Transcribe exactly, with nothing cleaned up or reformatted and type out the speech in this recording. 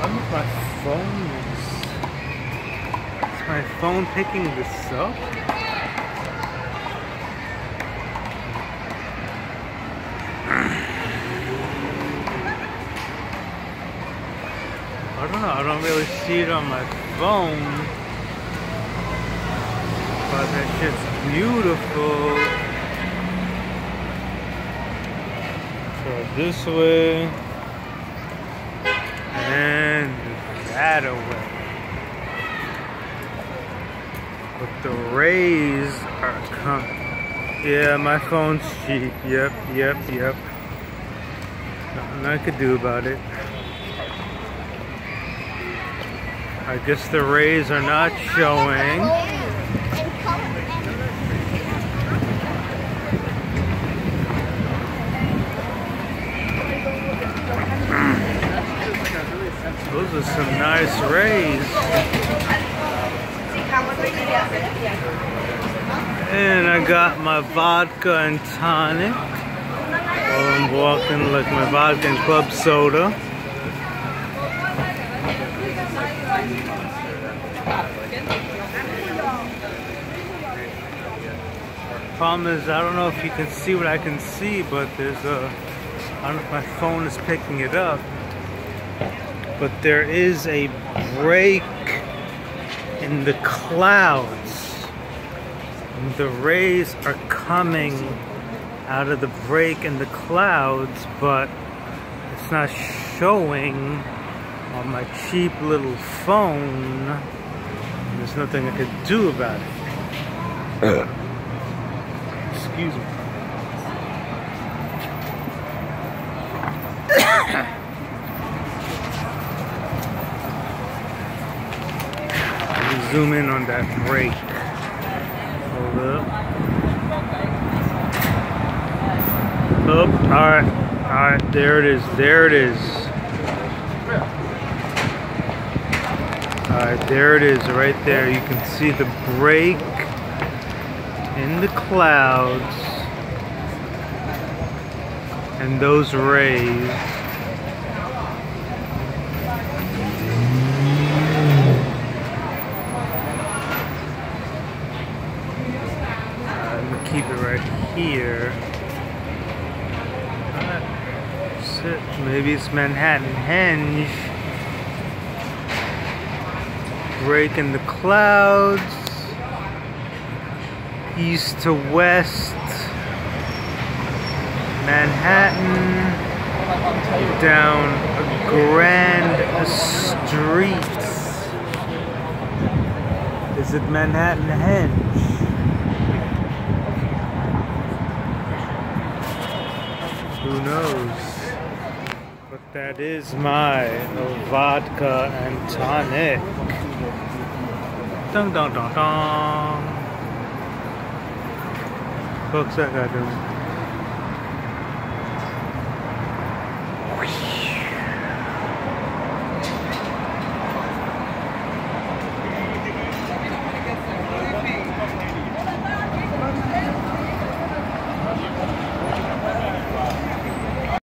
wonder if my phone is... Is my phone picking this up? I don't know, I don't really see it on my phone. But that shit's beautiful. So this way. And that away. But the rays are coming. Yeah, my phone's cheap. Yep, yep, yep. Nothing I could do about it. I guess the rays are not showing. Those are some nice rays. And I got my vodka and tonic. While I'm walking, like my vodka and club soda. Problem is, I don't know if you can see what I can see, but there's a, I don't know if my phone is picking it up, but there is a break in the clouds. And the rays are coming out of the break in the clouds, but it's not showing on my cheap little phone. There's nothing I could do about it. Excuse me. Let me zoom in on that break. Hold up. Oh, alright. Alright, there it is. There it is. Alright, there it is. Right there. You can see the break in the clouds and those rays. Uh, let me keep it right here. That's it. Maybe it's Manhattanhedge. Break in the clouds. East to west, Manhattan, down a grand street. Is it Manhattanhedge? Who knows? But that is my vodka and tonic. Dun dun dun dun. What's that guy doing?